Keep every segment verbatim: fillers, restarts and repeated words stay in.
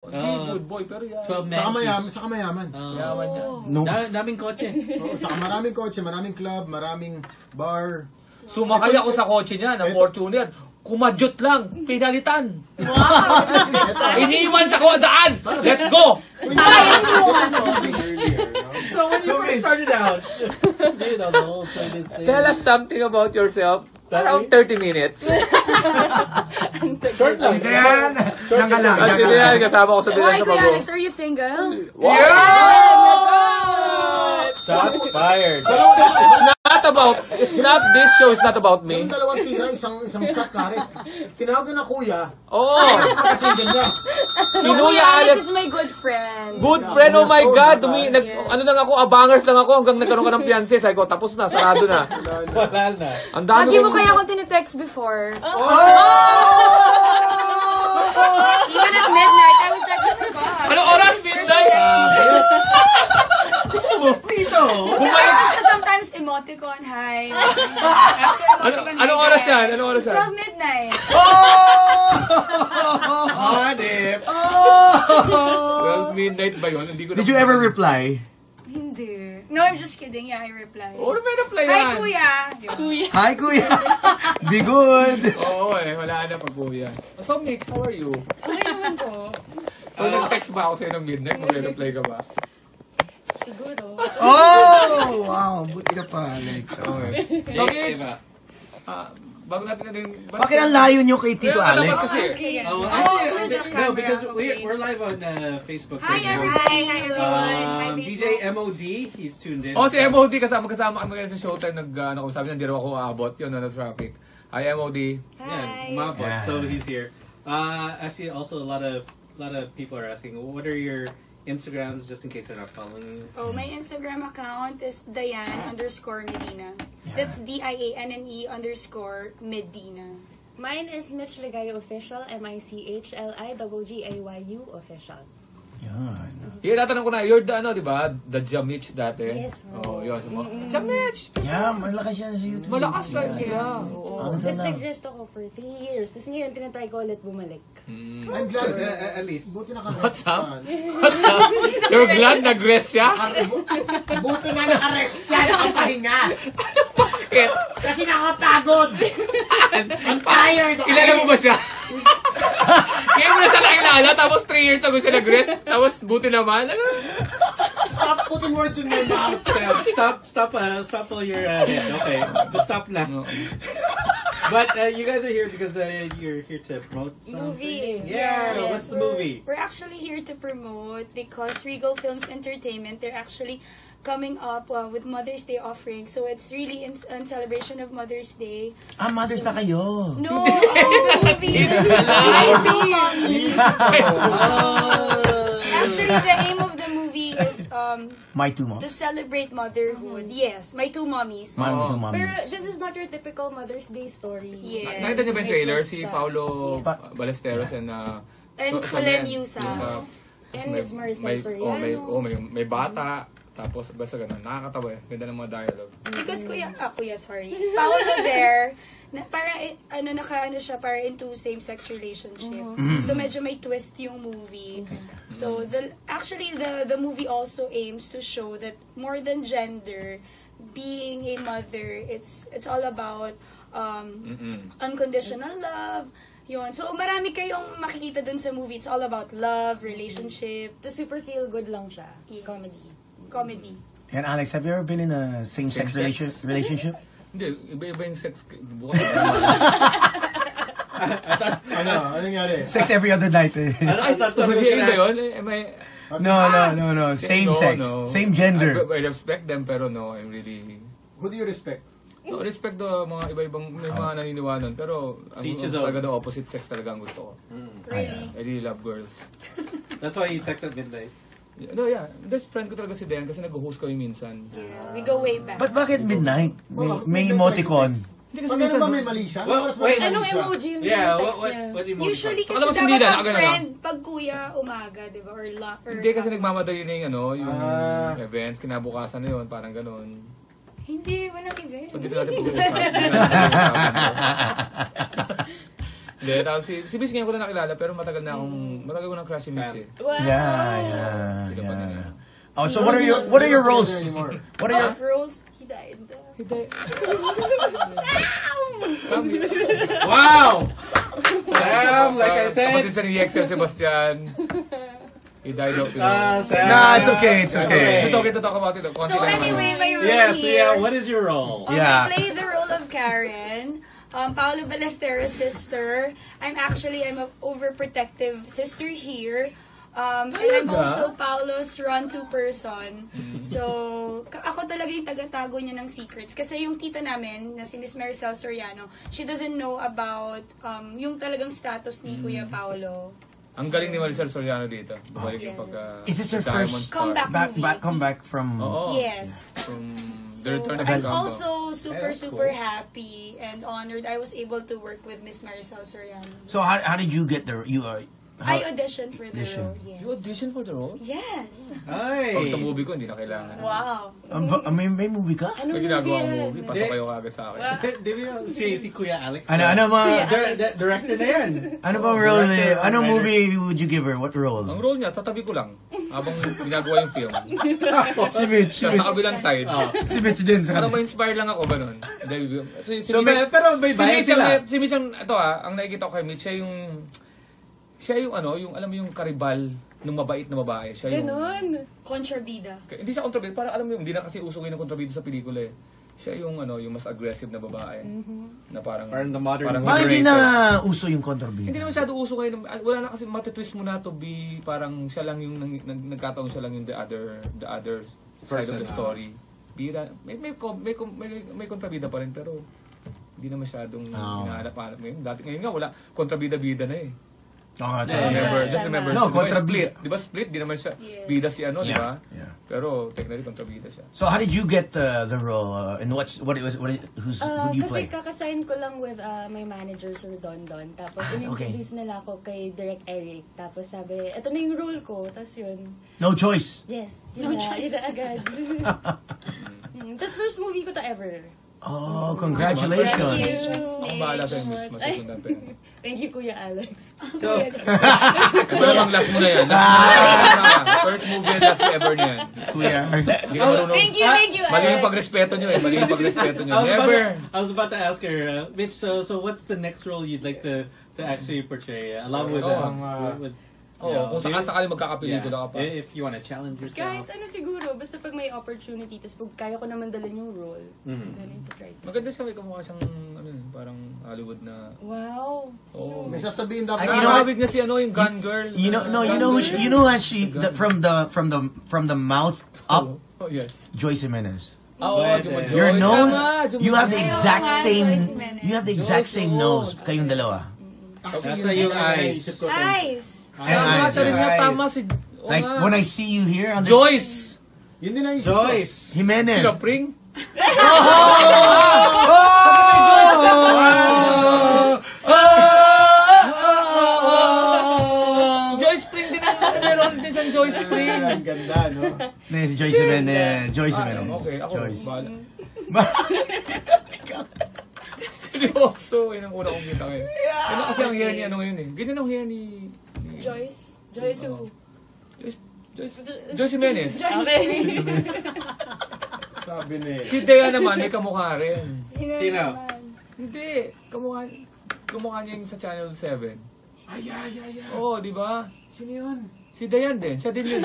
Hindi, good boy, pero yan. Saka mayaman, saka mayaman. Yaman yan. No. Daming kotse. Oo, saka maraming kotse, maraming club, maraming bar. Sumakay ako sa kotse niya, ng Fortuner. Kumadyot lang, pinalitan. Wow! Iniwan sa daan. Let's go! So when you first started out, you know, the whole Chinese thing. Tell us something about yourself. Around thirty minutes. Short lang. Ito yan. Diyan ka lang. Actually, yan, kasama ko sa bilang Hi, sa Kuya bago. Alex, are you single? Shots fired. It's not about, it's not, this show is not about me. Yung dalawang tira, isang isang sack, kare. Tinawag na kuya. Oo. Kasi niya. No, Kinuya Alex Alex. is my good friend. Good friend, oh my So, God. baka- Dumi, nag, ano lang ako, abangers lang ako hanggang nagkaroon ka ng fiancé. Sabi ko, tapos na, sarado na. Wala na. Ang dami Lagi mo kong- kaya akong tinitext before. Even at midnight, I was like, oh my God. Anong oras? Midnight? Dito. Bumalik na siya sometimes emoticon, hi. Ano, anong oras yan? Anong oras yan? twelve midnight. Hanip. twelve midnight ba yun? Hindi ko Did you ever reply? Hindi. No, I'm just kidding. Yeah, I replied. Oo, may na-play Hi, yan. Kuya. Kuya. Hi, kuya. Be good. Oo eh, wala na pag kuya. So, Mix, how are you? Okay naman po. Pag nag-text ba ako sa'yo ng midnight, mag-reply ka ba? Siguro. Oh! Wow, buti ka pa, Alex. Okay. So, Mix, ah, bago natin na rin... Bakit ang layo nyo kay Tito Kaya, Alex? ano ba kasi? Oh, Oh, actually, where's the no, camera? because we're, Okay. we're live on uh, Facebook. Hi, right now. everyone. Hi, everyone. Um, D J M O D, he's tuned in. Oh, si M O D, kasama-kasama kami ngayon sa Showtime. Nag, uh, ano, sabi niya, hindi raw ako aabot. Yun, ano, traffic. Hi, M O D. Yeah, Mabot, Yeah. so he's here. Uh, actually, also a lot of a lot of people are asking, what are your Instagrams, just in case they're not following you? Oh, my Instagram account is Diane underscore Medina. That's D I A N N E underscore Medina. Mine is Mitch Ligayo Official, M I C H L I G G A Y U Official. Yan. Yeah, tatanong ko na, you're the, ano, di ba? The Jamich dati. Yes, Oh, yun. So, Jamich! Yeah, malakas yan sa YouTube. Malakas lang sila. Oo. Ano Tapos na? nag-rest ako for three years. Tapos ngayon, tinatry ko ulit bumalik. I'm So, glad. uh, at least. Buti na ka. What's up? What's up? You're glad nag-rest siya? Buti nga naka-rest siya, nakapahinga. Bakit? Kasi nakapagod. Saan? I'm tired. Kilala mo ba siya? Kaya mo na siya nakilala, tapos three years ago siya nag-rest, tapos buti naman. Stop putting words in my mouth. Stop, stop, uh, stop all your uh, head. Okay, just stop now. No. But uh, you guys are here because uh, you're here to promote something. Movie. Yeah. Yes. What's the movie? We're actually here to promote because Regal Films Entertainment, they're actually coming up uh, with Mother's Day offering. So it's really in, in celebration of Mother's Day. Ah, mothers na kayo. No, um, the movie is My Two Mommies. Actually, the aim of the movie is um, My two moms. to celebrate motherhood. Yes, My Two Mommies. My two Pero mommies. this is not your typical Mother's Day story. Yes. Nakita niyo ba yung trailer? May Si twist siya. Paolo Pa- Ballesteros and uh, And Solen Yusa. And Miss Maricel may, Soriano. oh, may, oh, may, may bata. Tapos basta ganun. Nakakatawa eh. Ganda ng mga dialogue. Because kuya, ah kuya, sorry. Paolo there, na, para, eh, ano, naka, ano siya, para into same-sex relationship. So, medyo may twist yung movie. So, the, actually, the, the movie also aims to show that more than gender, being a mother, it's, it's all about, um, Mm-mm. unconditional love. Yun. So, marami kayong makikita dun sa movie. It's all about love, relationship, The super feel good lang siya. Yes. Comedy. comedy. And Alex, have you ever been in a same-sex Same-sex? relation relationship? Hindi, iba-iba yung sex. Bukas Ano? Ano nangyari? Sex every other night eh. Ay, sabihin ba yun? Am I... No, no, no, no. Same No, sex. no. Same gender. I, I respect them, pero no, I'm really... Who do you respect? No, respect the mga iba-ibang, may mga naniniwanan, pero ang Si gusto Chizo. talaga the opposite sex talaga ang gusto ko. Really? I really love girls. That's why you text at midnight. No, yeah. Best friend ko talaga si Dan kasi nag-host kami minsan. Yeah, we go way back. But bakit midnight? May, may emoticon. Hindi kasi Pag ano minsan... ba may mali siya? Well, Anong oras ba wait. may mali Anong siya? emoji yung Yeah, what, text what, niya? what do you Usually kasi Alam mo, dapat hindi na, pag nakagano friend, pag kuya, umaga, di ba? Or, la, or Hindi kasi nagmamadali na yung ano, yung Ah. events, kinabukasan na yun, parang ganun. Hindi, walang event. So dito natin pag-uusapan. Dito natin pag-uusapan. Hindi, tapos si, si Mitch ngayon ko na nakilala, pero matagal na akong, matagal ko na crush si Mitch eh. Wow. Yeah, yeah, Sila pa nila. yeah. Oh, so what are your what are your roles? What are your Oh, roles? He died. Hindi. Wow! Sam, like I said. Kapatid sa ni Excel Sebastian. He died of you Ah, know. Sam. Nah, it's okay, it's okay. It's okay to talk about it. Konti So lang anyway, naman. my role Yes, here. yeah. What is your role? Um, Yeah. I play the role of Karen, um, Paolo Ballesteros' sister. I'm actually, I'm an overprotective sister here. Um, and I'm Talaga? also Paolo's run-to person. So, ka- ako talaga yung tagatago niya ng secrets. Kasi yung tita namin, na si Miss Maricel Soriano, she doesn't know about um, yung talagang status ni Kuya Paolo. Ang galing ni Maricel Soriano dito. Bumalik yung Yes. pagka... Is this her Diamond first Star. Comeback back movie. back come back from? Oo. Yes. From the So, return of I'm Campo. also super, That's super cool. happy and honored I was able to work with Miss Maricel Soriano. So how how did you get the you? Uh, how, I auditioned for the Audition. role, yes. You audition for the role? Yes. Ay. Pag sa movie ko, hindi na kailangan. Wow. uh, ba- may may movie ka? Ano May ginagawa movie yan? movie, pasok kayo kagad sa akin. Di- di ba si, si Kuya Alex? Ano ano ba? Dir- di- director na yan. Ano bang role? Director, eh? Anong writer. movie would you give her? What role? Ang role niya, tatabi ko lang. Habang ginagawa yung film. Si Mitch. Si Sa, Mitch, sa kabilang side. Oh. si Mitch din sa Para kanila. ma-inspire lang ako, ganun. Dahil- Si, si So, Mitch- may- pero may si bayan Mitch ang, sila. si Mitch ang, ito ah, ang nakikita ko kay Mitch, siya yung, siya yung ano, yung, alam mo yung karibal ng mabait na babae. Siya yung, Ganon. Kontrabida. K- hindi siya kontrabida, parang alam mo yung, hindi na kasi uso ngayon ng kontrabida sa pelikula eh. Siya yung ano, yung mas aggressive na babae. Na parang, Parang the modern parang Ah, hindi liberator. na uso yung contrabida. Hindi na masyado uso ngayon. Wala na kasi matitwist mo na to be parang siya lang yung nag, nag, nagkataon siya lang yung the other the other side Person, of the ah. story. Bira, may may com- may com- may, may kontrabida pa rin pero hindi na masyadong Oh. hinahanap-hanap ngayon. Dati ngayon nga wala kontrabida-bida na eh. Oh, Just yeah. remember, Yeah. just remember. No, Di ba, kontrabida. Split. Di ba split? Di naman siya Yes. bida si ano, di ba? Yeah, yeah. Pero technically kontrabida siya. So how did you get the the role? Uh, and what's what it was? What it, who's Uh, who do you kasi play? kakasign ko lang with uh, my manager, Sir Don Don. Tapos Ah, okay. in-introduce nila ako kay Direct Eric. Tapos sabi, eto na yung role ko. Tapos yun, No choice. yes, No yun na, choice. yun na agad. Mm, Tapos first movie ko to ever. Oh, congratulations. Congratulations, Ako bahala sa'yo, Mitch. Masusundan pa yun. Thank you, Kuya Alex. So, Ito namang last mo na yan. Last mo na yan. First movie and last ever niyan. Kuya. Hindi ka marunong. Thank you, thank you, Mali yung Alex. pagrespeto nyo eh. Mali yung pagrespeto nyo. I was, about Never. to, I was about to ask her, uh, Mitch, so so what's the next role you'd like to to actually portray, uh, along with, Oh, uh, ang, uh, with, with Oo, you know, kung do you- sakasakali magkakapelikula ka pa. yeah, if you want to challenge yourself. Kahit ano siguro, basta pag may opportunity, tapos pag kaya ko naman dalhin yung role, Mhm. I'm willing to try. Maganda siya, may kamukha siyang, ano eh, parang Hollywood na... Wow. Oo. May sasabihin dapat. Ay, you know what? Nakakabig na si ano, yung gun girl. You know, no, you Gun know, who girl. she, you know, how she the, from the from the from the mouth up, Oh, yes. Joyce Jimenez. Ah, oo, Pwede. Juma Joyce. Your nose, Tama, Juma you have the Joyce. exact nga, same, Joyce Jimenez. you have the exact Joyce, same oo. nose, kayong dalawa. Actually, That's yun why din yung ang eyes. naisip ko. Eyes. And Tama, eyes. siya rin nga, Eyes. tama si... oo Like nga. when I see you here on this, Joyce! Yun din ang isip ko. Joyce! Jimenez. Sino, Pring? Joyce Pring din ang meron din siyang Joyce Pring. Ang ganda, no? Nee, si Joyce Jimenez. Joyce Ah, Jimenez. okay, ako, Joyce. bahala. Seryoso, yun ang una kong kita ngayon. Ano kasi ang hair ni ano ngayon eh. Ganyan ang hair ni... ni Joyce. Joyce who? Joyce, Joyce, Joyce Jimenez. Okay. Sabi ni. Si Dea naman, may kamukha rin. Sino? Hindi, kamukha, kamukha niya yung sa Channel seven. Ay, ay, ay, ay. Oo, di ba? Sino yun? Si Dayan din, siya din yun.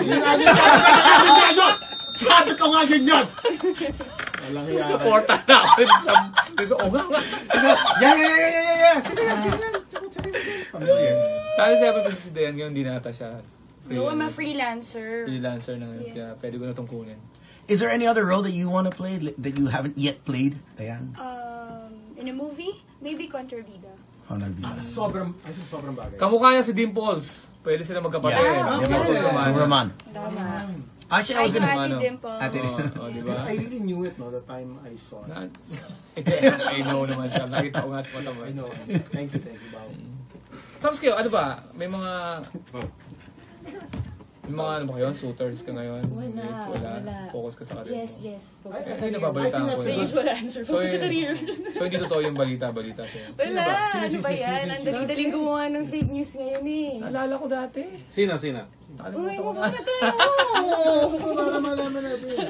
Sabi ko nga yun yun! Walang yan. Supporta na ako sa... sa oh, nga nga. Yeah, yeah, yeah, yeah, yeah, yeah. Sino yan? Sino yan? Familiar. Channel seven kasi si Dayan ngayon, hindi na ata siya. No, I'm a freelancer. Freelancer na ngayon, Yes. kaya pwede ko na itong kunin. Is there any other role that you want to play that you haven't yet played? Ayan. Um, in a movie, maybe Contrabida. Oh, nagbi. Sobrang, ay, sobrang bagay. Kamukha niya si Dimples. Pwede sila magkapatid. Yeah. Dimples okay. Roman. Roman. Tama. Actually, I Hi was to gonna... Ate ano. Dimple. Ate- Oo, oh, di ba? I really knew it, no, the time I saw it. Na- I know naman siya. Nakita ko nga sa mata mo. I know. Thank you, thank you, Bao. Tapos kayo, ano ba? May mga... Yung mga ano ba kayo, suitors ka ngayon? Wala, Dates, wala. wala. Focus ka sa career Yes, mo. yes. Ay, Focus sa Hindi career. nababalitaan I think ko. that's The yun. usual answer. So, Focus sa yun- career. so hindi totoo yung balita-balita sa'yo. Wala! Sino ba? Ano Sino, ba sino, yan? sino, Ang sino? dali-dali gumawa ng fake news ngayon eh. Naalala ko dati. Sino, sino? Uy, Nakalimutan ko move na. on na tayo! Para malaman natin.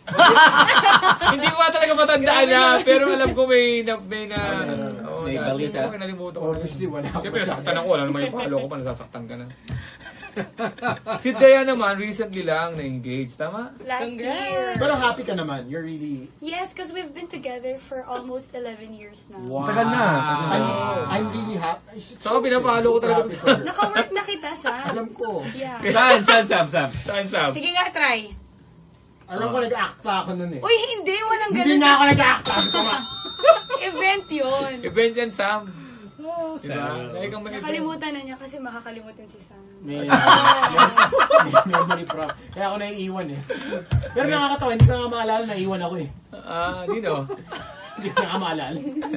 Hindi ko nga talaga matandaan na, pero alam ko may na, may na, oh, May na- balita. May nalimutan ko. Obviously, wala ako Siyempre, sa- nasaktan ako. Alam naman yung palo ko pa, nasasaktan ka na. Si Dea naman, recently lang na-engage. Tama? Last Congrats. year. Pero happy ka naman. You're really... Yes, because we've been together for almost eleven years now. Wow. Tagal na. I'm, I'm really happy. I should Saka say, pinapalo ko talaga happy to for her. Naka-work na kita, Sam. Alam ko. Yeah. Sam, Sam, Sam, Sam. Saan, Sam? Sige nga, try. Alam ko, nag-act pa ako nun eh. Uy, hindi. Walang Hindi ganun. na ako nag-act. Sabi ko nga. Event yun. Event yan, Sam. Oh, Diba? Lagi kang may event. Nakalimutan na niya kasi makakalimutan si Sam. May, may memory problem. Kaya ako naiiwan eh. Pero nakakatawa, hindi ko nga maalala, naiiwan ako eh. Ah, Dino. Hindi ko nga maalala.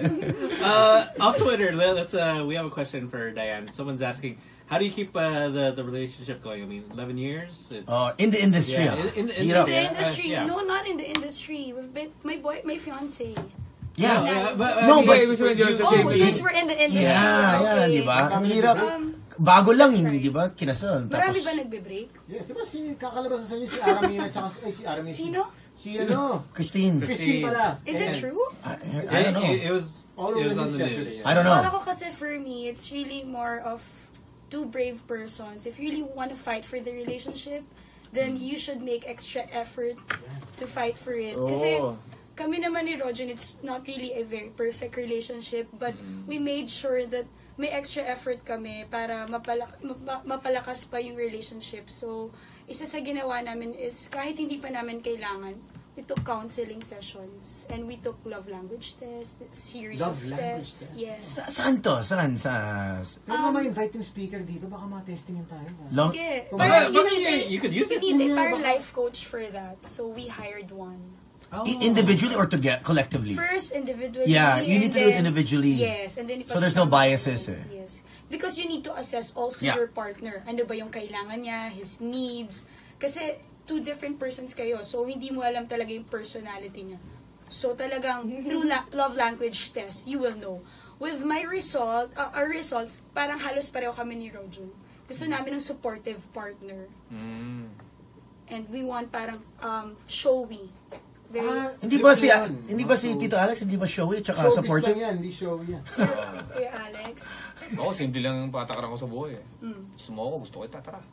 Uh, off Twitter, let- let's. Uh, we have a question for Diane. Someone's asking, how do you keep uh, the the relationship going? I mean, eleven years. It's, Oh, in the industry. Yeah, ah. in- in- in Hirap. The Yeah, industry. uh, yeah. No, not in the industry. We've been, my boy, my fiance. Yeah. No, yeah, but, I No, mean, but- Yeah, we should enjoy the Oh, same since age. we're in the industry. Yeah, yeah, okay. di ba? Ang hirap. Um, Bago lang, That's right. di ba? Kinasal. marami Tapos, ba nagbe-break? Yes, di ba si kakalabasan sa inyo si Aramin at saka ay, si Aramin. Sino? Si ano? Christine. Christine pala. Is it And true? I, I Yeah, don't know. It, it was. All it over was the on news the yesterday. news. I don't Wala know. ko kasi for me, it's really more of two brave persons. If you really want to fight for the relationship, then you should make extra effort to fight for it. Kasi Oh. kami naman ni Rojan, it's not really a very perfect relationship, but we made sure that may extra effort kami para mapalak- mapa- mapalakas pa yung relationship. So, isa sa ginawa namin is kahit hindi pa namin kailangan, we took counseling sessions and we took love language tests, series Love of language tests. test? Yes. Sa, saan to? Saan? Sa... Pwede ba ma-invite yung speaker dito? Baka ma-testing yung tayo. Long... Sige. Kung Parang baka- you baka need, you- you could use you it. need a Yeah, parang baka- life coach for that. So we hired one. I- individually or to get collectively? First, individually. Yeah, you need and to do it then- individually. Yes, and then So there's no biases eh. Yes. Because you need to assess also Yeah. your partner. Ano ba yung kailangan niya, his needs. Kasi two different persons kayo, so hindi mo alam talaga yung personality niya. So talagang through la- love language test, you will know. With my result, uh, our results, parang halos pareho kami ni Rojun. Gusto namin ng supportive partner. Mm. And we want parang um, showy. Very, Ah, Hindi ba si yun. hindi ba si So, Tito Alex hindi ba showy at saka showbiz supportive? lang yan, hindi showy yan. Kuya Alex. Ako, simple lang yung patakaran ko sa buhay eh. Mm. Gusto mo ako, gusto kita, tara.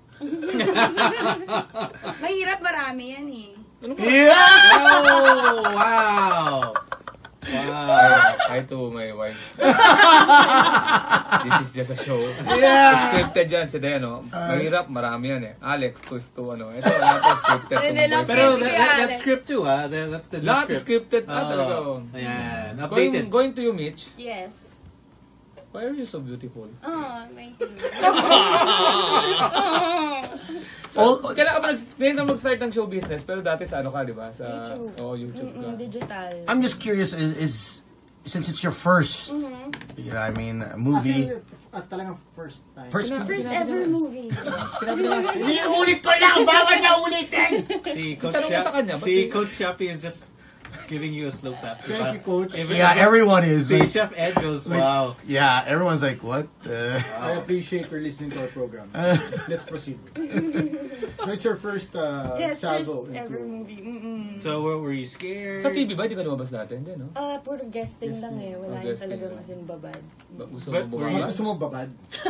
Mahirap, marami yan eh. Ano ba? Yeah! Oh, wow. Wow. Hi to my wife. This is just a show. Yeah. Scripted yan si Dea, no? Mahirap, marami yan eh. Alex, twist to ano. Ito, lahat po scripted. Hindi lang Pero, Pero Sige, that, that, Alex. that's script too, ah. That, that's the new lahat script. scripted. Ah, talaga. oh. Yeah, Going, updated. going to you, Mitch. Yes. Why are you so beautiful? Oh, thank you. All, Kailan ka pa nag- ngayon ka mag-start ng show business, pero dati sa ano ka, di ba? Sa, YouTube. Oh, YouTube ka. Mm-mm, digital. I'm just curious is, is since it's your first, Mm-hmm. you know, I mean, Kasi, movie, at talagang first time. first, First ever movie. Hindi, ulit ko lang! Bawal na ulitin! See, Coach Tanong mo sa Shop, kanya, ba't see, di- Coach Shoppy is just giving you a slow clap. Thank you, Coach. If- yeah, everyone is. See, Like, Chef Ed goes, wow. yeah, everyone's like, what? Uh, I appreciate your listening to our program. Uh. Let's proceed. So it's your first uh, Yes, first salvo ever into... movie. Mm-mm. So, were, were you scared? Sa T V ba? Di ka lumabas natin? Hindi, no? Ah, puro guesting lang eh. Oh, Wala yung guesting talagang lang. as in babad. Ba- Gusto But mo were Mas bumaba? gusto mo babad?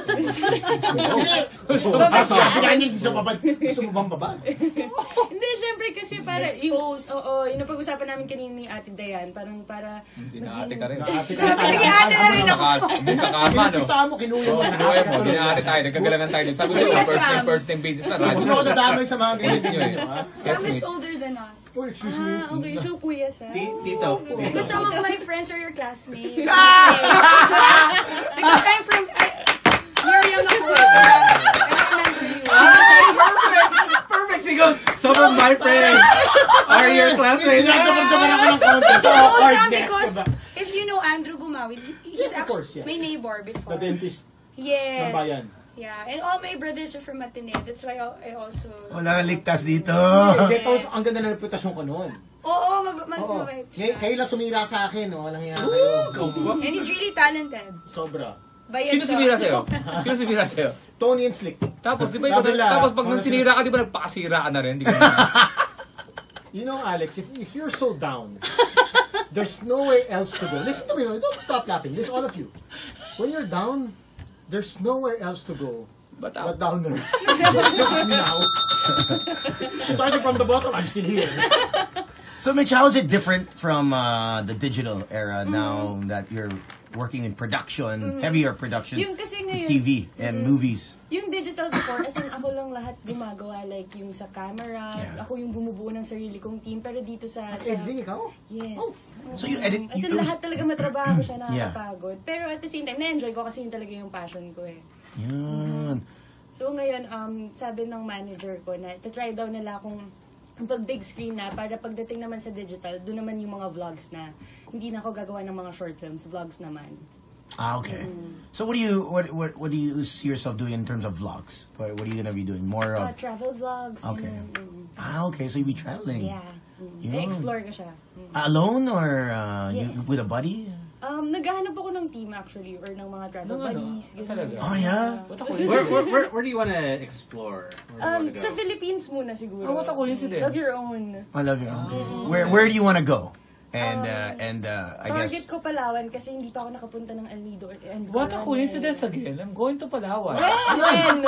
Gusto mo Ah, sabi nga niya, gusto babad. Gusto mo bang babad? Hindi, syempre kasi para... Exposed. Yung, oo, yung napag-usapan namin kanina ni Ate Dayan, parang para... Hindi na ate ka rin. Nakati ka Naging ate na rin Sa ako. ka- Hindi sa kama, no? Kinumpisa mo, kinuya Oo, mo. kinuha mo. Hindi na ate tayo. Nagkagalangan tayo. Sabi ko, Kuya first name, Sam. first name basis na. Radio. Huwag mo ako dadamay sa mga ganyan Ulit nyo eh. nyo, ha? Sam Yes, is Mitch. older than us. Oh, excuse me. Ah, okay. So, kuya siya. Ti- Tito. Because Tito. some of my friends are your classmates. Because I'm from... I, you're young ako eh. I remember you. Perfect! Perfect! She goes, some of my friends are your classmates. Sinadyaman ako ng konti sa Oh, Sam, awkwardness, because diba? if you know Andrew Gumawid, he- he's Yes, of actually course, yes. my neighbor before. The dentist ng Yes. bayan. Yeah, and all my brothers are from Ateneo. That's why I also... Wala kang ligtas dito. Hindi, Tones, ang ganda ng reputasyon ko noon. Oo, mab- mag- Oo. mabait Ngay- siya. Kayo lang sumira sa akin, no? Walang hiya kayo. And he's really talented. Sobra. Bayad Sino to. sumira sa'yo? Sino sumira sa'yo? Tony and Slick. Tapos, di ba iba, Kabila. tapos pag nang Honestly. sinira ka, di ba nagpakasira ka na rin? Di ka na, You know, Alex, if, if you're so down, there's nowhere else to go. Listen to me, no? Don't stop clapping. Listen, all of you. When you're down, there's nowhere else to go but but out. down there. Look at me now. Starting from the bottom, I'm still here. So, Mitch, how is it different from uh, the digital era now that you're working in production, heavier production, Yung kasi ngayon- T V and movies? Yung digital before, as in ako lang lahat gumagawa, like yung sa camera, Yeah. ako yung bumubuo ng sarili kong team, pero dito sa... At sa editing, ikaw? Yes. Oh. So you edit- As in you- lahat talaga matrabaho siya, Yeah. nakakapagod. Pero at the same time, na-enjoy ko kasi yun talaga yung passion ko eh. Yan. So ngayon, um, sabi ng manager ko na try daw nila kung pag big screen na, para pagdating naman sa digital, doon naman yung mga vlogs na hindi na ako gagawa ng mga short films, vlogs naman. Ah, okay. So what do you what what what do you see yourself doing in terms of vlogs? What, what are you gonna be doing? More Uh, of travel vlogs. Okay. Yun, mm, ah, okay. So you be traveling. yeah. Mm. Yun. I-explore ko siya. Mm. Alone or uh, you, Yes. with a buddy? Um, naghahanap ako ng team actually, or ng mga travel Ng ano? buddies. ganun. Talaga? Oh yeah. Where, where, where, where do you want to explore? Where do you Um, wanna sa go? Philippines muna siguro. Ah, what a coincidence. Love your own. I love you. Okay. Where where do you want to go? And uh, and uh, I guess Target ko Palawan kasi hindi pa ako nakapunta ng El Nido and What a Coron. coincidence again. I'm going to Palawan. When?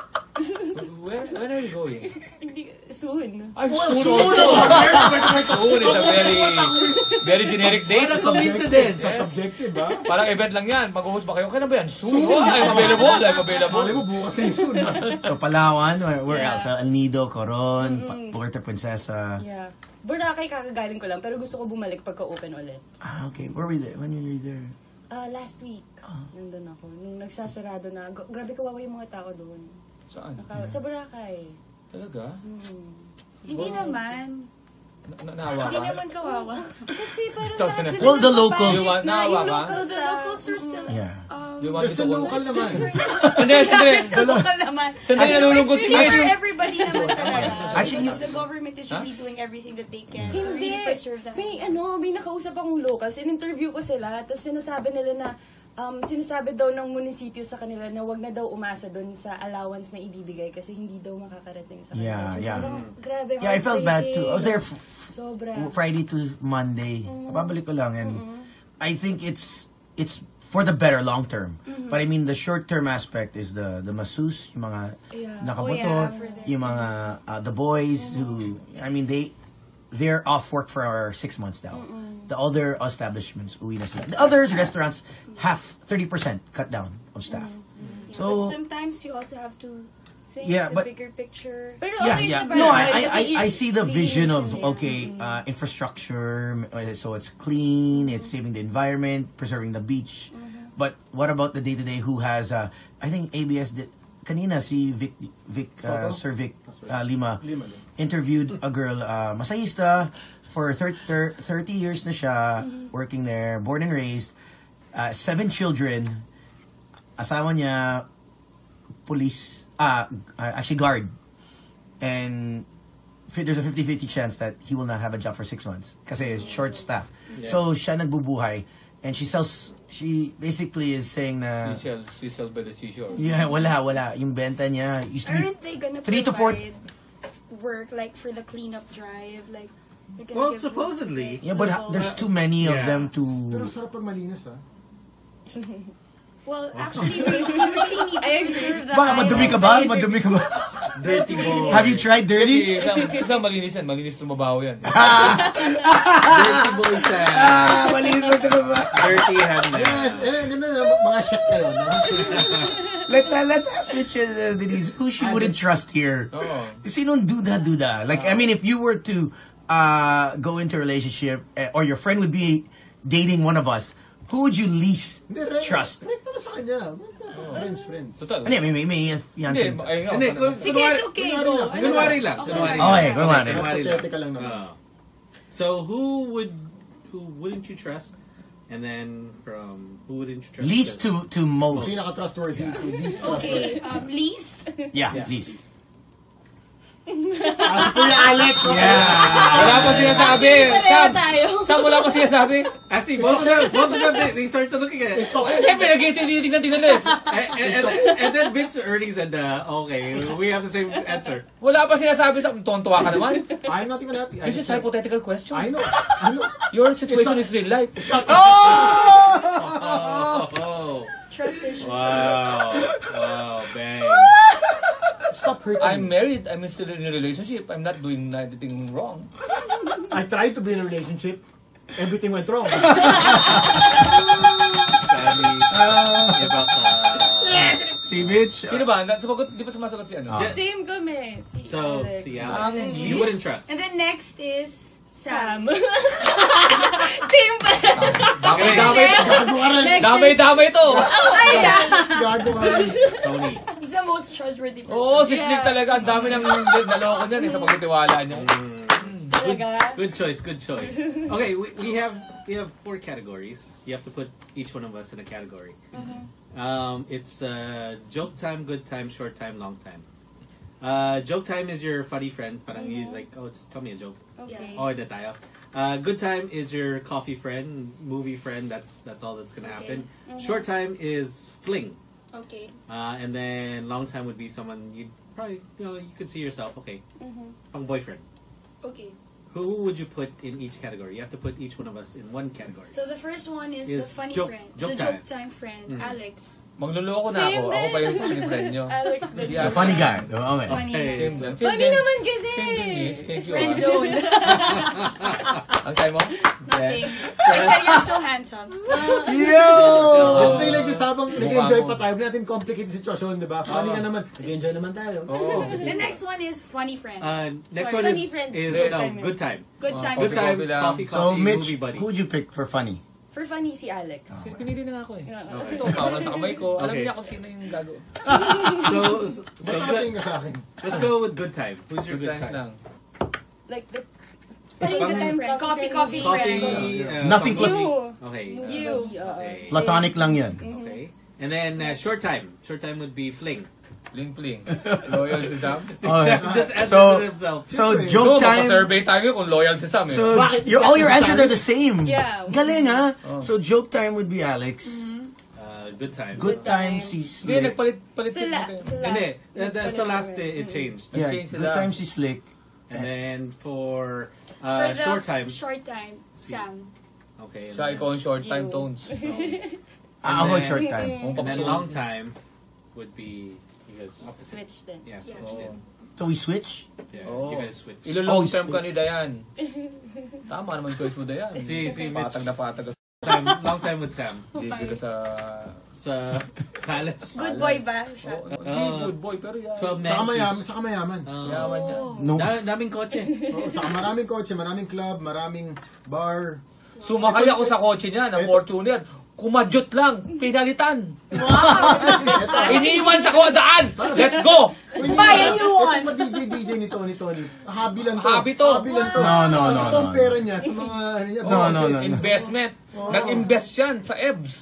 Where, when are you going? Hindi, soon. I'm soon also. Soon is a very, very generic date. What a coincidence! Subjective, ba? Parang event lang yan. Mag-host ba kayo? Kailan ba yan? Soon. I'm available. I'm available. Malay mo, bukas na yung soon. so Palawan. Where, where Yeah. else? Uh, El Nido, Coron, Pa- Puerto Princesa. Yeah. Boracay kakagaling ko lang pero gusto ko bumalik pagka-open ulit. Ah, okay. Where were you there? When were you there? Ah, last week. Nandun ako. Nung nagsasarado na. Gu- Grabe kawawa yung mga tao doon. Saan? Naka- Sa Boracay. Talaga? Hindi naman. Na- na- Naawa Hindi ka? naman kawawa. Kasi parang Tapos lahat na- sila Well, the napapasok locals. You want- na naawa yung ka? locals The sa- locals are still... Yeah. Um, You want There's to the go? local naman. Sandali, sandali. There's the local naman. Sandali, So nalulungkot it's si really Mitch. for everybody naman talaga. Actually, Because the government is really doing everything that they can to Hindi. really preserve that. May ano, may nakausap akong locals. In-interview ko sila. Tapos sinasabi nila na, um, sinasabi daw ng munisipyo sa kanila na wag na daw umasa doon sa allowance na ibibigay kasi hindi daw makakarating sa kanila. Yeah, so, yeah. parang, grabe, Yeah, I felt bad too. I was there f- f- Sobra. Friday to Monday. Babalik ko lang and I think it's it's for the better long term. But I mean the short term aspect is the the masseuse, yung mga Yeah. nakaboto, Oh, yeah, for the- yung mga uh, the boys who I mean they they're off work for six months now. The other establishments, uwi na sila. The others restaurants half thirty percent cut down of staff. But So sometimes you also have to think Yeah, the but- bigger picture. Pero yeah, okay yeah. siya, No, parang I, I, kasi I, I see the i- vision of yeah. okay, uh, infrastructure, uh, so it's clean, it's saving the environment, preserving the beach. But what about the day to day? Who has? Uh, I think A B S did. Kanina si Vic, Vic, uh, Soto? Sir Vic uh, Lima, Lima din. interviewed a girl, uh, masahista for thirty, thirty years na siya working there, born and raised, uh, seven children, asawa niya, police, uh, uh, actually guard. And fi- there's a fifty-fifty chance that he will not have a job for six months kasi short staff. So siya nagbubuhay and she sells, she basically is saying na, Seashell, Seashell by the seashore. yeah, wala, wala. Yung benta niya used to be, Aren't they gonna three to four- provide work like for the cleanup drive? Like, they're gonna Well, give work supposedly. to yeah, but ha- there's too many of Yeah. them to, Pero sarap pag malinis, ha? Well, actually, we we really need to preserve the baka madumi ka ba? Madumi ka ba? Dirty boy. Have you tried dirty? Kasi isang, isang malinis yan. Malinis tumabaho yan. Dirty boy Sam. Ah, malinis mo ito ba? Dirty hand Yes, man. eh, ganun na, mga chef kayo, no? Let's uh, let's ask Mitch uh, Denise who she wouldn't trust here. Oo. Sinong duda duda? Like I mean, if you were to uh, go into a relationship uh, or your friend would be dating one of us, who would you least Hindi, re- trust? Rekta na sa kanya. Friends, friends. Total. Hindi, may may may Hindi, fiancé. ayun nga. Hindi, sana- kung- Sige, it's okay. Go. Ano Kunwari ba? lang. Kunwari Okay, lang. kunwari. Kunwari lang. Hypothetical lang naman. Ah. So who would who wouldn't you trust, And then from who wouldn't you trust? Least to to most. Pinaka-trustworthy to least Okay, trustworthy. um, least. Yeah, Yeah. least. Ah, si Kuya Alex. Wala pa sinasabi. Pareho Sam, tayo. Sam, wala pa sinasabi. Actually, both of them, both of them, they, they started to look at it. It's okay. Siyempre, nag-ito yung tingnan-tingnan na eh. And, and, and, and then Vince already said, uh, okay, we have the same answer. Wala pa sinasabi. Sam, tuwan-tuwa ka naman. I'm not even happy. I This is just- hypothetical question. I know. I know. Your situation It's is real life. Oh, oh. Trust issues. Wow. Wow, bang. Stop hurting I'm me. married. I'm still in a relationship. I'm not doing anything wrong. I tried to be in a relationship. Everything went wrong. Sammy, iba ka. See, bitch. Sino ba? Na- Sumagot, di ba sumasagot si ano? Ah. Same kami. Si So, Alex. si Alex. Um, You wouldn't trust. And then next is Sam. Sam. Same pa. Damay-damay to. Gago ka rin. Damay-damay to. Ay, siya! Gago ka rin. Tony. He's the most trustworthy person. Oo, si Slick Yeah. talaga. Ang dami ng naloko niyan eh, sa pagtitiwala niya. Good, Talaga? good choice, good choice. Okay, we, we have we have four categories. You have to put each one of us in a category. Um, it's uh, joke time, good time, short time, long time. Uh, joke time is your funny friend. Parang you like, oh, just tell me a joke. Okay. Oh, na tayo. Uh, good time is your coffee friend, movie friend. That's that's all that's gonna Okay. happen. Short time is fling. Okay. Uh, and then long time would be someone you probably you know you could see yourself. Okay, pang boyfriend. Okay. Who would you put in each category? You have to put each one of us in one category. So the first one is, Is the funny joke- friend. joke the time. joke time friend, Mhm. Alex. Magluloko na Same ako. Ako din. pa yung funny friend nyo. Alex din. Yeah. The funny guy. Okay. Funny. Okay. Same lang. Same Funny din. naman kasi. Same din, Mitch. Thank you. Friend ah. zone. Ang sabi mo? Nothing. I said you're so handsome. Yo! Let's say like this, habang nag-enjoy mo. pa tayo, hindi natin complicate sitwasyon, di ba? Funny ka naman. Nag-enjoy naman tayo. Oo. The next one is funny friend. Uh, next Sorry, one funny is, friend. is Good no, time. good time. Good Oh, time. Good time, Coffee lang. coffee, So, coffee, Mitch, movie buddy. who'd you pick for funny? For funny, si Alex. Pinili na nga ako eh. Okay. Ito, bawal sa kamay ko. Alam Okay. niya kung sino yung gago. So, so, so Ba't good, nakatingin ka sa akin? let's go with good time. Who's your Good good times time? lang. Like the... Funny good time friend. Coffee, coffee friend. Coffee. Uh, Nothing coffee. You. Okay. You. Okay. Platonic lang yan. Okay. And then uh, short time. Short time would be fling. Pling pling. Loyal si Sam. Okay. Just answer So- to himself. So, Siyempre. joke So, time. survey tayo kung loyal si Sam eh. So, Bakit your, siya all your si answers Sam? are the same. Yeah. Galing, ha? Oh. So, joke time would be Alex. Uh, good time. Good time, time. si Hindi, Slick. nagpalit-palit Sila. kayo. Sila. And then, uh, the, so last uh, it changed. Yeah, Change good sila. time si Slick. And then for For uh, the short time. Short time, Sam. Okay. and Siya, then- ikaw ang short time You. tones. Ah, ako then- short time. Kung And then papasukin. long time would be you guys opposite. Switch din. Yeah, switch Oh. in. So, we switch? Yeah, Oh. you guys switch. Ilo-long Oh, term ka switch. ni Dayan. Tama naman choice mo, Dayan. Si- si Mitch. Patag na patag ka Time, long time with Sam. Hindi ka sa... Sa Palace. Good boy ba siya? Oh, hindi, Uh, good boy, pero yan. twelve Saka mayaman. mansions. Saka mayaman. Uh, Yaman niya. No. da- daming kotse. Oo, saka maraming kotse, maraming club, maraming bar. Sumakay ako sa kotse niya, ng Ito- Fortuner. Kumadyot lang, pinalitan. Iniwan sa kodaan. Let's go! Bayan you Ito one. pa D J D J ni Tony Tony. Habi lang to. Habi to. Habi lang to. No, no, no, Ito ang no. pera niya sa mga ano niya. No, no, no, bosses. no. Investment. Nag-invest yan sa E B S.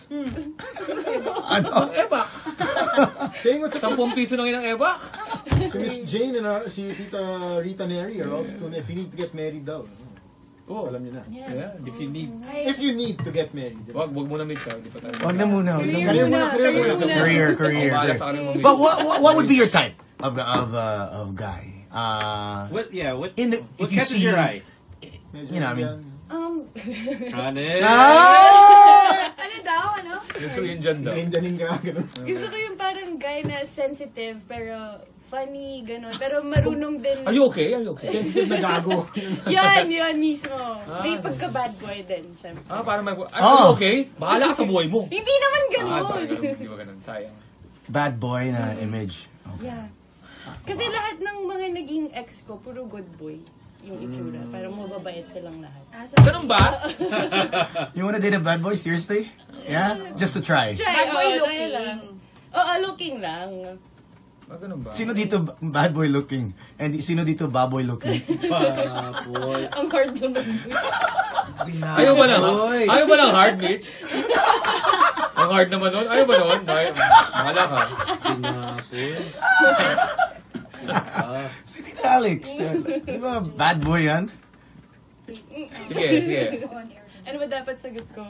Ano? Ang E B A C. Saying what's up Sampung piso nang inang E B A C. si Miss Jane and uh, si Tita Rita Neri are also tunay. If you need to get married daw. Oh, Alam niyo na. yeah. If you need. If you need to get married. Wag, wag muna, Mitch. ah. Di pa tayo. Wag na muna. Wag na Career muna. muna, career muna. Career, Ako career. bahala career. sa kanin mo, Mitch. But what, what, what would be your type of, of, uh, of guy? Uh, What? Yeah. What? In the- what if you catches see- your eye? Medyo You know, I mean- yan. Um, Honest. Ah! Ano daw, ano? Yung so, yun dyan daw. Indianin ka, ganun. gusto ko yung parang guy na sensitive, pero funny, gano'n. Pero marunong din. Are you okay? Are you okay? Sensitive na gago. Yan, yan mismo. May Ah, pagka-bad boy din, syempre. Ah, parang may... Are Oh. you okay? Bahala ka sa buhay mo. Hindi naman Ah, gano'n. parang hindi ba ganun? Sayang. Bad boy na image. Okay. Yeah. Kasi lahat ng mga naging ex ko, puro good boys yung itsura. Parang mababait silang lahat. Ah, sa- Ganun ba? You wanna date a bad boy? Seriously? Yeah? Just to try. Try, Bad boy oo, looking. try lang. Oo, looking lang. Ah, ganun ba? Sino dito b- bad boy looking? And sino dito baboy looking? Ah, boy. Ang hard naman. Ayaw ba ng, Oy. ayaw ba ng hard, Mitch? Ang hard naman nun? Ayaw ba nun? Ay, mahala ka. Pinapol. Ah, Si Tita Alex. Di ba bad boy yan? Sige, sige. Ano ba dapat sagot ko?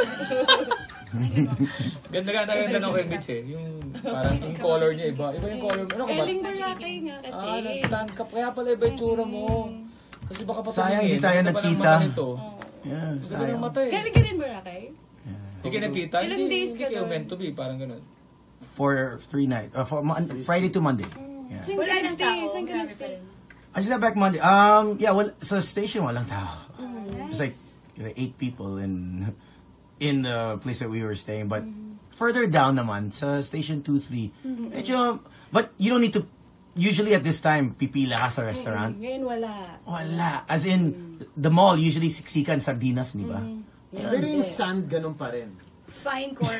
Ganda ganda ganda ng kay Mitch eh. Yung parang yung color niya iba. Iba yung color mo. Ano ka ba? Galing Boracay nga kasi. Ah, nag-tan ka. Kaya pala iba yung tsura mo. Kasi baka pa Sayang, hindi tayo nagkita. Yeah, Ganda ng sayang. mata eh. Galing ka rin Boracay? Hindi kayo nagkita? Ilang Hindi, days hindi ka kayo doon? meant to be. Parang ganun. For three nights. Uh, for Mon- Friday to Monday. Yeah. Saan ka Wala nang nag-stay? tao. Saan ka Grabe pa nag-stay? rin. I just got back Monday. Um, yeah, well, sa station, walang tao. Mm, It's like you know, eight people in in the place that we were staying. But further down naman, sa station two, three, medyo, but you don't need to, usually at this time, pipila ka sa restaurant. Ngayon wala. Wala. As in, the mall, usually siksikan, sardinas, di ba? Pero yung sand, ganun pa rin. Fine corn.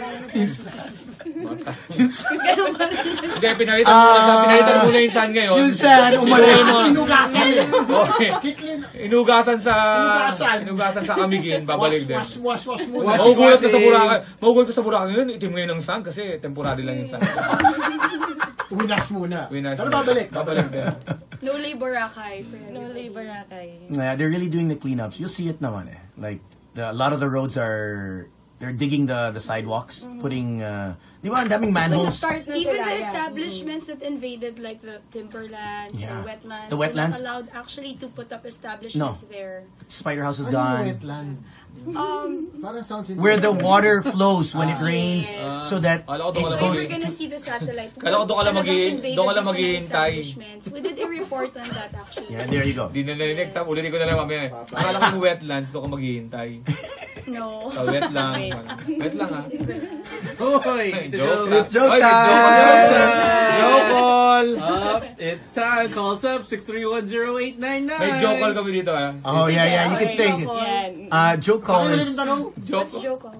Hindi, pinalitan mo na sa, pinalitan mo na yung sun ngayon. Yung sand, umalis. Inugasan eh. Okay. Kiklin. Inugasan sa, Inugasan. inugasan sa Amigin, babalik din. Wash, wash, wash, wash muna. Wash. Magugulat ka sa Washing. Boracay. Magugulat ka sa Boracay ngayon, itim ngayon ng sun kasi temporary lang yung sun. Winas muna. Winas Pero muna. babalik. Babalik din. No labor Boracay for No everybody. labor Boracay. Yeah, they're really doing the cleanups. You'll see it naman eh. Like, the, a lot of the roads are, they're digging the the sidewalks, putting, uh, di ba, ang daming manholes. Start na Even sila, the yeah. establishments that invaded like the timberlands, Yeah. the wetlands, The wetlands? they're not allowed actually to put up establishments there. Spider House is Ano yung gone. wetland? Um, Parang sounds in Where the water flows when it rains, Yes. so that Kala ko doon it's ka so lang if goes you're mag- gonna see the satellite, Kala ko doon ka lang talagang maghi- invaded doon ka lang siya ng maghihintay. establishments. We did a report on that actually. Yeah, there you go. Di na narinig. Sa ulitin ko na lang mamaya. Akala ko yung wetlands, doon ka maghihintay. No. Sa wet lang. Wet lang ha. Hoy, Tita Joke. Joke. It's joke Oy, time! Joke call! Up, it's time. Call us up, six three one zero eight nine nine. May joke call kami dito ha. Oh, yeah, yeah, you can Okay, stay. joke call. Yan. Uh, joke call Ano is, yung tanong? Joke What's joke call?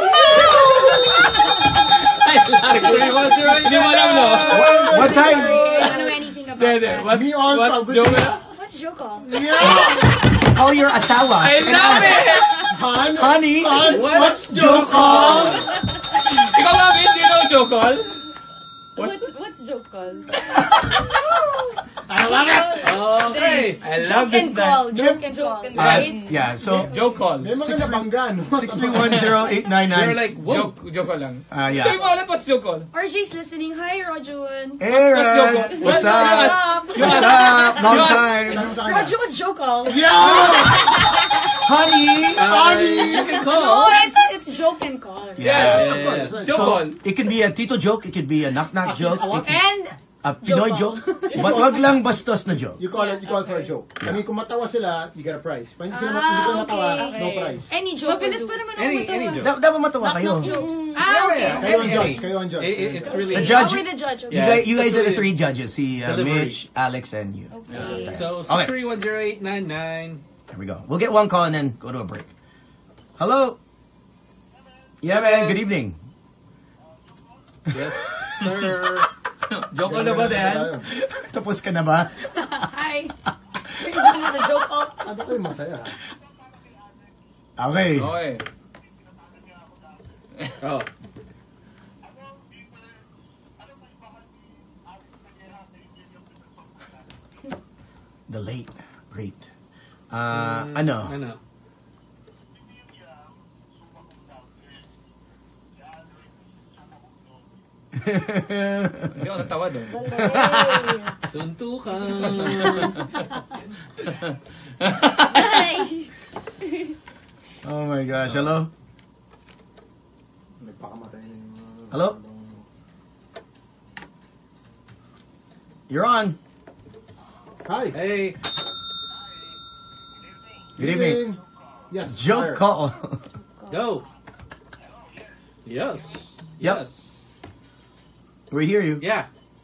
Ay, Hindi mo alam no? what time? I don't know anything about Hindi, hindi. that. What's, Me also, what's good joke? thing. What's joke call? Call your asawa. I love it! Han? Honey, Han? what's joke call? Ikaw nga, Vince, do you know joke call? What's, what's joke call? I love it! Okay. I love Joke this and call. night. Joke and call. Joke and Uh, yeah, so, Joke call. May mga nabangga, no? six three one zero eight nine They're nine. like, whoa. Joke, joke call lang. Uh, Hindi mo yeah. alam what's joke call. R J's listening. Hi, Rojuan. Hey, What's joke Rod. call? What's What's up? up? What's up? Long Yes. time. Tanong sa kanya. Roju, what's joke call? Yeah! Honey. Uh, you can Oh, call. it's it's joke and call. Yes. Of course. Joke So, call. it can be a Tito joke, it could be a knock-knock joke, it can- And a Pinoy Joke joke, but wag lang bastos na joke. You call it, you call for a joke. I mean, kung matawa sila, you get a prize. Pag hindi sila mat- hindi sila Ah, matawa, okay. no prize. any joke. Mabilis will pa do. naman ako Any, matawa. any joke. Da- dapat matawa Knock kayo. knock jokes. Yeah, Ah, okay. yeah. Kayo ang Any, judge, any. kayo ang judge. It- it- it's really. The judge- Oh, we're the judge. You Okay. Yeah. guys, you guys are the Delivery. three judges. See, uh, Delivery. Mitch, Alex, and you. Okay. So Okay. six three one zero eight nine nine. Here we go. We'll get one call and then go to a break. Hello. Yeah, man. Good evening. Yes, sir. Joke call na ba, Dan? Tapos ka na ba? Hi. We're doing the joke call. Ano kayo masaya? Okay. Okay. Oh. The late, great. Uh, ano? Ano? Hindi ako natawa doon. Suntukan. Oh my gosh. Hello? Nagpakamatay na yung... uh, Hello? You're on. Hi. Hey. Good evening. Yes. Joke fire. call. Go. Yes. Yep. Yes. We hear you. Yeah.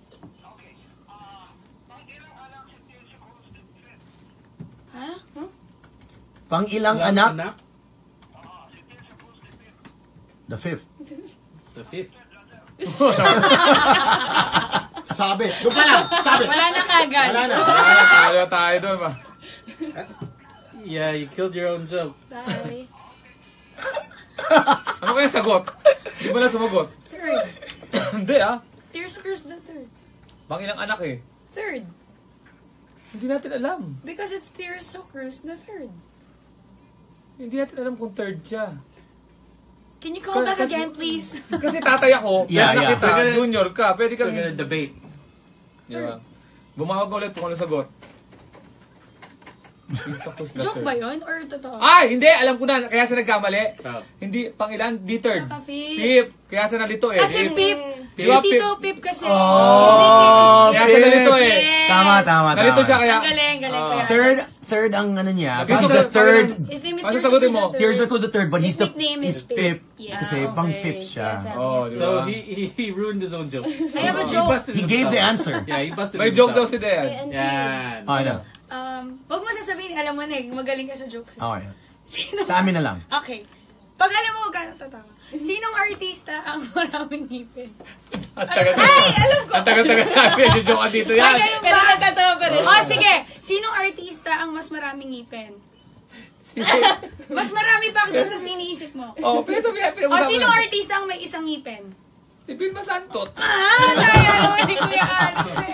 Huh? Huh? Pang ilang Ilang anak? The fifth. The fifth. Sabi. Doon pa lang. Sabi. Wala na kagad. Wala na. Talo tayo doon ba? Yeah, you killed your own joke. Bye. Ano kaya sagot? Di ba na sumagot? Third. Hindi ah. Tears of Curse the third. Pang ilang anak eh. Third. Hindi natin alam. Because it's Tears of Curse the third. Hindi natin alam kung third siya. Can you call back Kasi- again, please? Kasi tatay ako, Yeah, yeah, yeah. kita, We're gonna- junior ka, pwede kang... We're gonna debate. Diba? Bumawag ka ulit kung ano sagot. Joke ba yun? Or totoo? Ay, hindi! Alam ko na, kaya siya nagkamali. Oh. Hindi, pang ilan? Di third. Naka-fifth. Fifth. Kaya siya nalito eh. Kasi Fifth. Pip. Di ba, Si Tito Pip kasi. Oh, Kaya siya nalito eh. Yes. Tama, tama, tama. Nalito siya kaya... Ang galing, galing Ah. ko yan. Third, third ang ano niya. Gusto He's ko- the third. His name is Ano Tears of sagutin Curse mo? the Tears third. of the third, but he's His the nickname is Pip. Pip. Yeah, Kasi pang fifth siya. Yes, I- Oh, di So ba? he, he he ruined his own joke. I have a He joke. busted He gave the himself. answer. Yeah, he busted May joke daw himself. si Dean. And Yan. Oh, ano? Um, wag mo sasabihin, alam mo na eh, magaling ka sa jokes. Okay. Sino? Sa amin na lang. Okay. Pag alam mo, huwag ka natatawa. Sinong artista ang maraming ngipin? Ang tagal-tagal. Ay, alam ko! Ang tagal-tagal namin. Yung joke dito yan. Ay, ganun Pero ba? natatawa pa rin. Oh, sige. Sinong artista ang mas maraming ngipin? Mas marami pa doon sa siniisip mo. Oh, pero sabi O, pinag-usapan sinong natin. artista ang may isang ngipin? Si Vilma Santot. Ah, kaya naman ni Kuya Ate.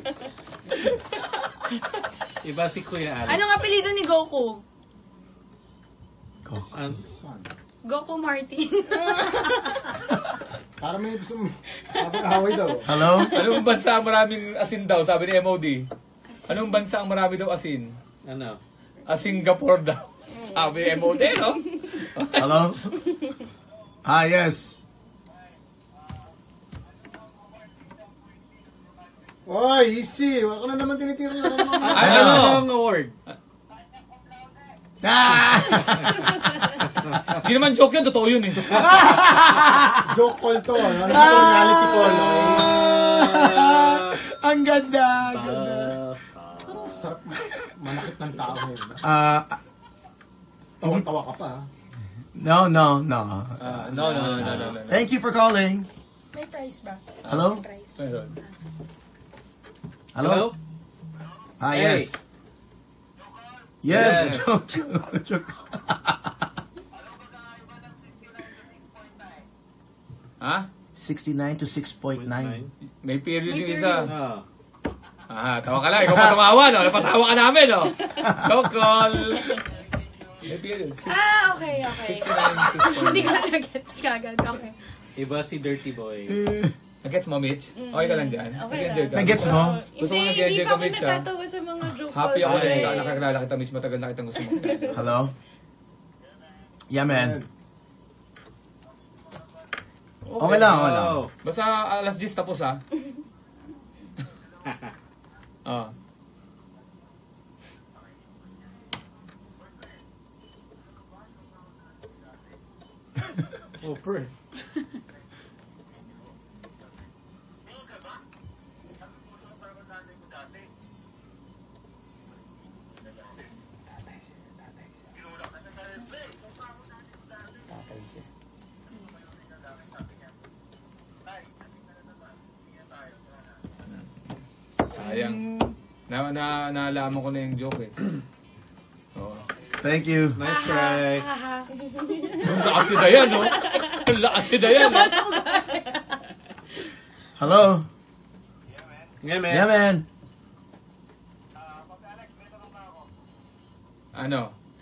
Iba si Kuya Alex. Anong apelido ni Goku? An- Goku Martin. Para may gusto mo. Kapag-away daw. Hello? Anong bansa ang maraming asin daw, sabi ni M O D? Anong bansa ang marami daw asin? ano? A Singapore daw. Sabi ni M O D, no? Hello? Ah, yes. Oy, easy. Wala ka na naman tinitira na naman. Ay, Ano ano? ang award? Ah! Hindi naman joke yun, totoo yun eh. Joke call to. Ano ito? Reality call. Ang ganda, ang ganda. Uh, Sarap. Manakit ng tao ngayon. Ah, Tawa-tawa ka pa. ha? no, no, no. Ah, no, no, no, no, no, no. Thank you for calling. May prize ba? Hello? May prize. Meron. Hello? Ah, Hey. yes. Yes. Yes. Joke, joke, joke. Ha? sixty-nine to six point nine. May period May yung period. isa. Ah. Ah, tawa ka lang. Ikaw pa tumawa, no? Napatawa ka namin, no? Joke call. May period. Ah, okay, okay. sixty-nine, six point Hindi nine. ka na-gets kagad. Okay. Iba si Dirty Boy. Nag-gets mo, Mitch? Okay ka lang dyan? Okay Nag-enjoy ka? Nag-gets mo? Gusto ko Hindi, nag-enjoy hindi ka, pa ako Mitch, ah. natatawa sa mga joke Happy calls. ako Ay. na nakakilala kita, Mitch. Matagal na kitang gusto mo. Hello? Yeah, man. Okay lang, okay lang. Oh. Basta alas diyes tapos, ha? Ah. Oh, pre. Sayang. Na, na, naalaman ko na yung joke, eh. Oo. Thank you. Nice try. Ang lakas si Dayan, no? Ang lakas si Dayan, no? Hello? Yeah, man. Yeah, man. Ano?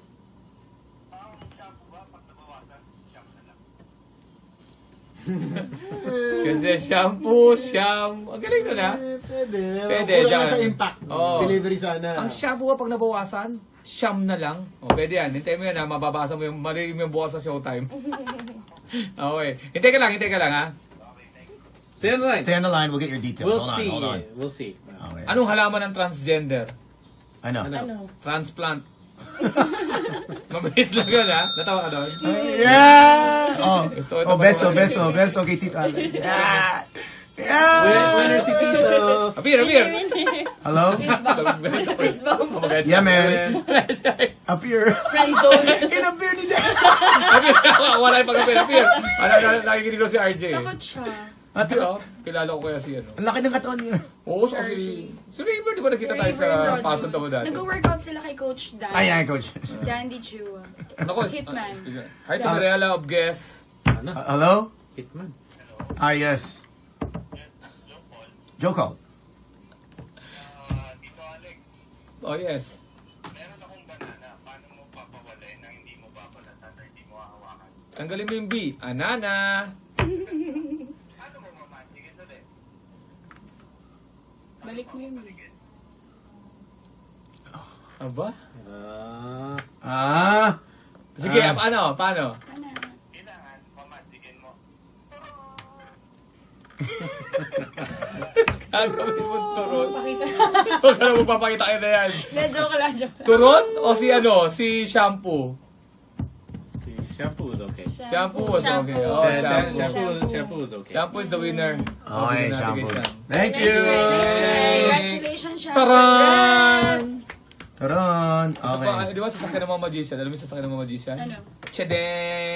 Kasi shampoo, sham. Ang galing na na. Eh, pwede. Pwede, Pwede. dyan. Sa impact. Oo. Delivery sana. Ang shampoo ka pag nabawasan, sham na lang. O, pwede yan. Hintay mo yan, ha? Mababasa mo yung, marinig mo yung bukas sa showtime. Okay. Hintay ka lang, hintay ka lang, ha? Stay on the line. Stay on the line. We'll get your details. We'll hold on, see. hold on. We'll see. Okay. Anong halaman ng transgender? Ano? Ano? Transplant. Mabilis lang yun, ha? Natawa ka doon? Yeah! Oh, So, ito oh pa beso, naman. beso, beso kay Tito Alex. Yeah! Win- Yeah! Winner si Tito. Apir, apir! Hello? Yeah, man. Up here. Friend zone. In a beer ni Dan. Apir, wala yung pag-apir, apir. Ano, ano, nakikinig ko si R J. Takot siya. At, Hindi ah, kilala ko kaya si ano. ang laki ng katawan niya. Oo, so si... Si Raver, di ba nakita tayo sa Pasok Tamo dati? Nag-workout sila kay Coach Dan. Ay, ay, coach. Dandy Chua. Nako, Hitman. ah, Hi to Mariela of Guess. Ano? Uh, hello? Hitman. Ah, yes. Joko. Oh, yes. Meron akong banana. Paano mo papawalay na hindi mo babalatan or hindi mo hahawakan? Tanggalin mo yung B. Anana. Paano mo mamatigin ulit? Balik mo yun. Aba? Ah. Ah. Sige, Ah. ano? Paano? Kailangan mamatigin mo. Gagawin mo turot. Huwag ka na magpapakita kayo na yan. Na, joke lang, joke. Turot o si ano? Si shampoo? Si shampoo is okay. Shampoo was okay. Oh, Sha- sha- shampoo. shampoo, shampoo is okay. Shampoo is the winner. Okay, Bigyan natin shampoo. kay Sean. Thank you. Congratulations, Sean. Taran! Taran. Isa Okay. pa, di ba sasakyan ng mga magician? Alam mo yung sasakyan ng mga magician? Ano? Chedeng!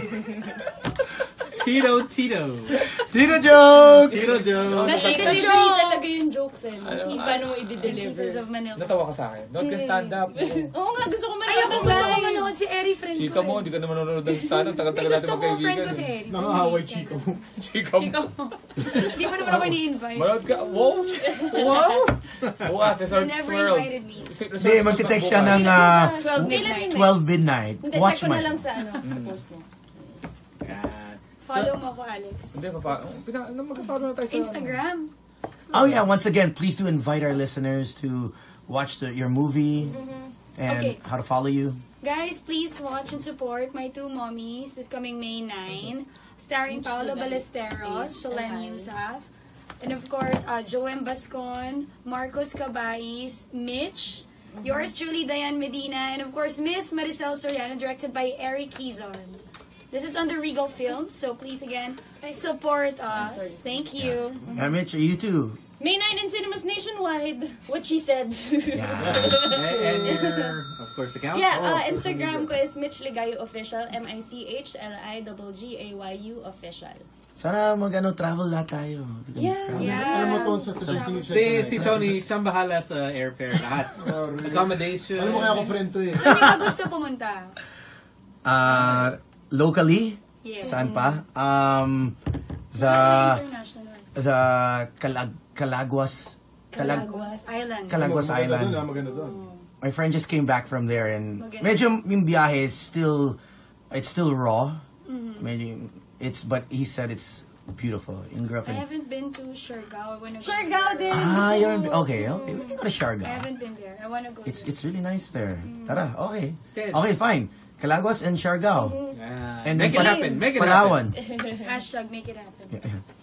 Tito, Tito. Tito jokes! Tito Joe. Nasa Tito delivery Joe! talaga yung jokes eh. Ano? Hindi paano mo i-deliver. Titos of Manila. Natawa ka sa akin. Don't ka stand up. Oo nga, gusto ko Ay, manood ako ng gusto ko live. manood si Eri, friend ko. Chika mo, eh. hindi ka naman nanonood ng stand up. Tagal-tagal natin Gusto ko, friend magkaibigan. ko si Eri. Nakahaway chika mo. Chika mo. Chika mo. Hindi mo naman ako ini-invite. Manood ka. Wow! Wow! Bukas, They Resorts never World. invited me. Resorts Hindi, World magte-text siya bukas. ng ah, twelve midnight. twelve midnight. Hindi, Watch check ko my na lang show. sa ano, sa post mo. Ah, Follow mo ako, Alex. Hindi, papa. Pina, ano, magka-follow na tayo sa... Instagram. Oh yeah, once again, please do invite our listeners to watch the, your movie and Okay. how to follow you. Guys, please watch and support My Two Mommies this coming May ninth, starring Paolo Ballesteros, Solen Yusaf, and of course, uh, Joem Bascon, Marcos Cabais, Mitch, yours truly, Diane Medina, and of course, Miss Maricel Soriano, directed by Eric Kizon. This is under Regal Films, so please again, support us. Thank you. Yeah, Mitch, you too. May ninth in cinemas nationwide. What she said. Yeah. and, and your, of course, account? Yeah, Oh, uh, social Instagram media. ko is Mitch Ligayo Official, M I C H L I G G A Y U Official. Sana mag-ano, travel lahat tayo. Yeah. Yeah. Alam mo, Ton, sa sa Si, si Tony, siyang bahala sa airfare lahat. Oh, really? Accommodation. Alam mo kaya ako friend to eh. Saan niyo ba gusto pumunta? Uh, locally, Yes. saan pa? Um, the International. the Calag Calaguas Calag Calaguas Island. Calaguas Maganda Island. Dun, ah, maganda doon. My friend just came back from there and Maganda. medyo yung biyahe is still it's still raw. Mm-hmm. Medyo it's but he said it's beautiful. Yung I girlfriend. haven't been to Siargao. I wanna go Siargao there. din. Ah, you haven't been- okay, okay. We can go to I Siargao. haven't been there. I wanna go It's there. it's really nice there. Tara, okay. Steads. Okay, fine. Calaguas and Siargao. Ah, And make then it happen. Make it Palawan. happen. Hashtag make it happen.